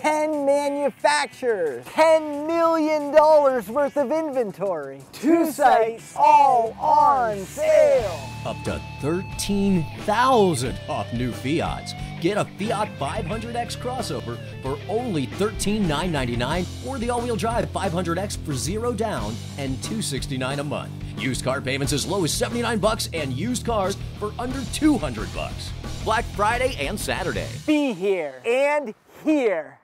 10 manufacturers, $10 million worth of inventory, 2 sites all on sale. Up to 13,000 off new Fiats. Get a Fiat 500X crossover for only $13,999 or the all-wheel drive 500X for 0 down and $269 a month. Used car payments as low as $79 and used cars for under $200. Black Friday and Saturday. Be here and here.